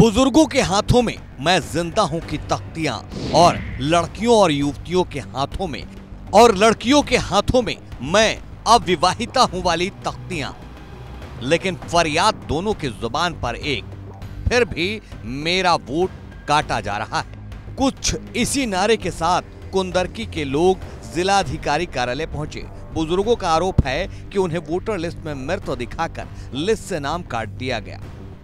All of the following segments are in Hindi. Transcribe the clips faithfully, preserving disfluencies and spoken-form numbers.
बुजुर्गों के हाथों में मैं जिंदा हूं की तख्तियां और लड़कियों और युवतियों के हाथों में और लड़कियों के हाथों में मैं अविवाहिता हूं वाली तख्तियां। लेकिन फरियाद दोनों की जुबान पर एक, फिर भी मेरा वोट काटा जा रहा है। कुछ इसी नारे के साथ कुंदरकी के लोग जिलाधिकारी कार्यालय पहुंचे। बुजुर्गों का आरोप है कि उन्हें वोटर लिस्ट में मृत दिखाकर लिस्ट से नाम काट दिया गया।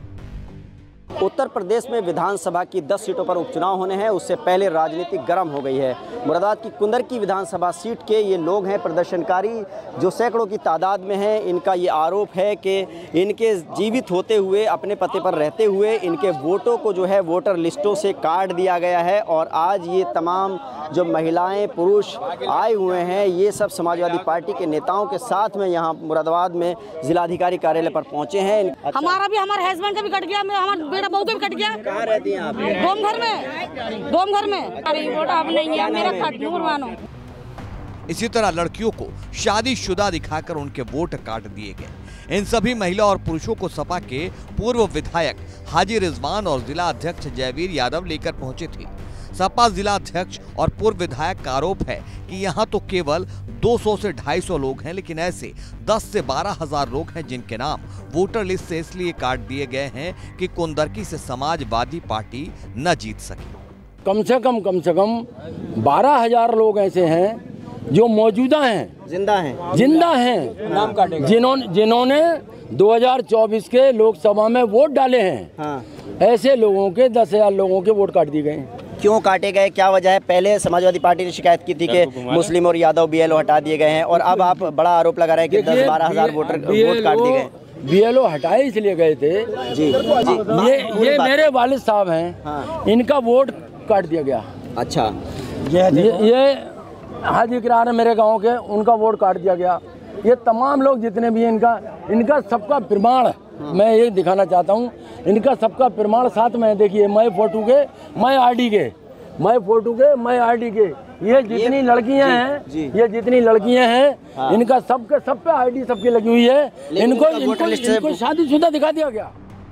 उत्तर प्रदेश में विधानसभा की दस सीटों पर उपचुनाव होने हैं, उससे पहले राजनीति गर्म हो गई है। मुरादाबाद की कुंदरकी विधानसभा सीट के ये लोग हैं प्रदर्शनकारी, जो सैकड़ों की तादाद में हैं। इनका ये आरोप है कि इनके जीवित होते हुए, अपने पते पर रहते हुए इनके वोटों को जो है वोटर लिस्टों से काट दिया गया है। और आज ये तमाम जो महिलाएं पुरुष आए हुए हैं, ये सब समाजवादी पार्टी के नेताओं के साथ में यहाँ मुरादाबाद में जिलाधिकारी कार्यालय पर पहुँचे हैं। अच्छा। हमारा भी, हमारे हस्बैंड का भी कट गया, हमारे बहू का भी कट गया। कहाँ रहती हैं आप? डोम घर में, डोम घर में। अरे वोट अब नहीं है, मेरा काट दूं मानो। इसी तरह लड़कियों को शादीशुदा दिखाकर उनके वोट काट दिए गए। इन सभी महिला और पुरुषों को सपा के पूर्व विधायक हाजी रिजवान और जिला अध्यक्ष जयवीर यादव लेकर पहुंचे थे। सपा जिला अध्यक्ष और पूर्व विधायक का आरोप है कि यहाँ तो केवल दो सौ से ढाई सौ लोग हैं, लेकिन ऐसे दस से बारह हजार लोग हैं जिनके नाम वोटर लिस्ट से इसलिए काट दिए गए हैं कि कुंदरकी से समाजवादी पार्टी न जीत सके। कम से कम कम से कम बारह हजार लोग ऐसे हैं जो मौजूदा हैं, जिंदा हैं, जिंदा हैं, नाम काटेगा, जिन्होंने जिन्होंने दो हज़ार चौबीस के लोकसभा में वोट डाले हैं। हाँ। ऐसे लोगों के दस हजार लोगों के वोट काट दिए गए। क्यों काटे गए, क्या वजह है? पहले समाजवादी पार्टी ने शिकायत की थी कि मुस्लिम और यादव बीएलओ हटा दिए गए हैं, और अब आप बड़ा आरोप लगा रहे हैं कि दस बारह हजार वोटर वोट काट दिए गए। बीएलओ हटाए इसलिए गए थे जी, जी। ये ये मेरे वालिद साहब हैं। हाँ। इनका वोट काट दिया गया। अच्छा। ये ये हाजी किरान है मेरे गांव के, उनका वोट काट दिया गया। ये तमाम लोग जितने भी हैं, इनका इनका सबका प्रमाण मैं ये दिखाना चाहता हूँ। इनका सबका प्रमाण साथ में देखिए, मैं फोटो के, मैं आईडी के, मैं फोटो के, मैं आईडी के। ये जितनी ये, लड़कियां हैं, ये जितनी लड़कियां हैं, हाँ। इनका सबके सब पे आईडी सबकी लगी हुई है। इनको इनको, इनको शादीशुदा दिखा दिया गया।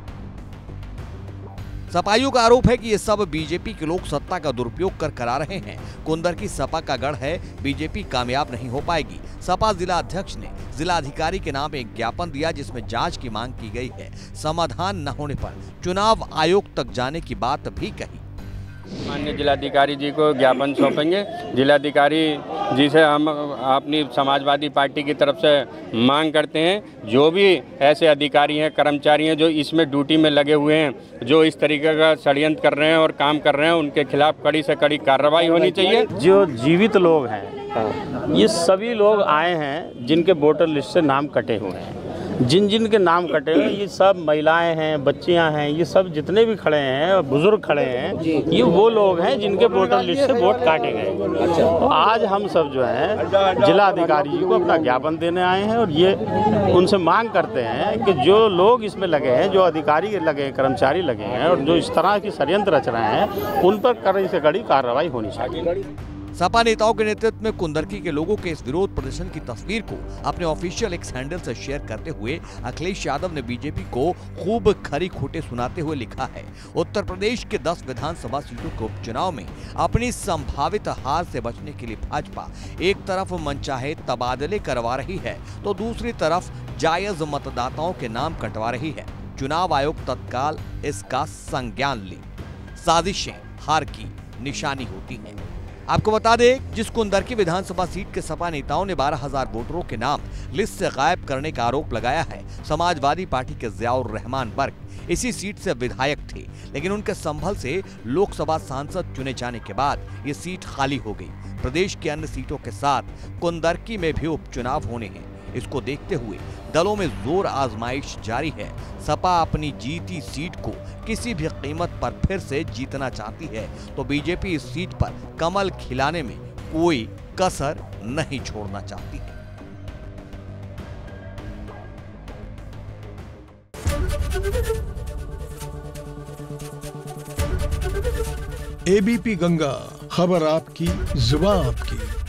सपाइयों का आरोप है कि ये सब बीजेपी के लोग सत्ता का दुरुपयोग कर करा रहे हैं। कुंदरकी सपा का गढ़ है, बीजेपी कामयाब नहीं हो पाएगी। सपा जिला अध्यक्ष ने जिलाधिकारी के नाम एक ज्ञापन दिया जिसमें जांच की मांग की गई है। समाधान न होने पर चुनाव आयोग तक जाने की बात भी कही। माननीय जिलाधिकारी जी को ज्ञापन सौंपेंगे। जिलाधिकारी जी से हम अपनी समाजवादी पार्टी की तरफ से मांग करते हैं, जो भी ऐसे अधिकारी हैं, कर्मचारी हैं जो इसमें ड्यूटी में लगे हुए हैं, जो इस तरीके का षड्यंत्र कर रहे हैं और काम कर रहे हैं, उनके खिलाफ कड़ी से कड़ी कार्रवाई होनी चाहिए। जो जीवित लोग हैं, ये सभी लोग आए हैं जिनके वोटर लिस्ट से नाम कटे हुए हैं। जिन जिन के नाम कटे हुए, ये सब महिलाएं हैं, बच्चियां हैं, ये सब जितने भी खड़े हैं, बुजुर्ग खड़े हैं, ये वो लोग हैं जिनके वोटर लिस्ट से वोट काटे गए। अच्छा। तो आज हम सब जो है जिला अधिकारी जी को अपना ज्ञापन देने आए हैं, और ये उनसे मांग करते हैं कि जो लोग इसमें लगे हैं, जो अधिकारी लगे हैं, कर्मचारी लगे हैं, और जो इस तरह की षड्यंत्र रच रहे हैं, उन पर कड़ी से कड़ी कार्रवाई होनी चाहिए। सपा नेताओं के नेतृत्व में कुंदरकी के लोगों के इस विरोध प्रदर्शन की तस्वीर को अपने ऑफिशियल एक्स हैंडल से शेयर करते हुए अखिलेश यादव ने बीजेपी को खूब खरी खोटे सुनाते हुए लिखा है, उत्तर प्रदेश के दस विधानसभा सीटों के उपचुनाव में अपनी संभावित हार से बचने के लिए भाजपा एक तरफ मनचाहे तबादले करवा रही है, तो दूसरी तरफ जायज मतदाताओं के नाम कटवा रही है। चुनाव आयोग तत्काल इसका संज्ञान ले। साजिशें हार की निशानी होती हैं। आपको बता दें, जिस कुंदरकी विधानसभा सीट के सपा नेताओं ने बारह हजार वोटरों के नाम लिस्ट से गायब करने का आरोप लगाया है, समाजवादी पार्टी के जियाउर रहमान बर्क इसी सीट से विधायक थे, लेकिन उनके संभल से लोकसभा सांसद चुने जाने के बाद ये सीट खाली हो गई। प्रदेश की अन्य सीटों के साथ कुंदरकी में भी उपचुनाव होने हैं। इसको देखते हुए दलों में जोर आजमाइश जारी है। सपा अपनी जीती सीट को किसी भी कीमत पर फिर से जीतना चाहती है, तो बीजेपी इस सीट पर कमल खिलाने में कोई कसर नहीं छोड़ना चाहती है। एबीपी गंगा, खबर आपकी, जुबान आपकी।